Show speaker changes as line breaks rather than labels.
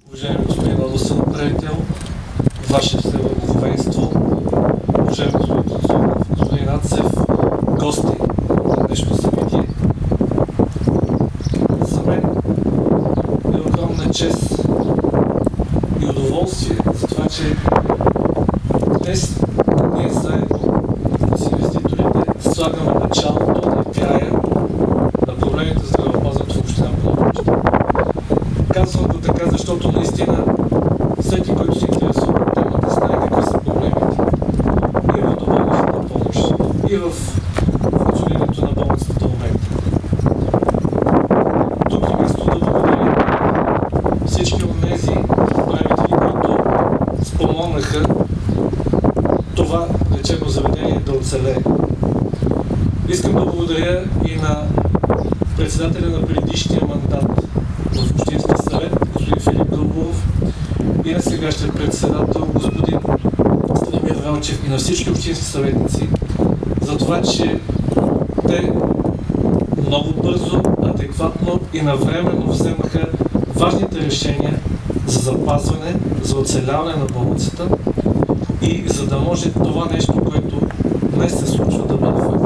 Уважаеми господин областен управител, Ваше Всевъдуховенство, уважаеми господин Ацев, гости на днешното събитие. За мен е огромна чест и удоволствие за това, че днес ние заедно с инвеститорите слагаме началото на края на проблемите за здравеопазването в община Пlovdiv. Казвам го така, защото наистина всеки, който се интересува от темата, знае какви са проблемите. И в доброволната помощ, и в функционирането на болницата до момента. Тук е място да благодаря всички от тези управители, които спомогнаха това лечебно заведение да оцелее. Искам да благодаря и на председателя на предишния мандат в Общинския съвет, господин Филип Гълбуров, и на сегашния председател, господин Станимир Велчев, и на всички общински съветници за това, че те много бързо, адекватно и навременно вземаха важните решения за запазване, за оцеляване на болницата и за да може това нещо, което днес се случва, да бъде факт.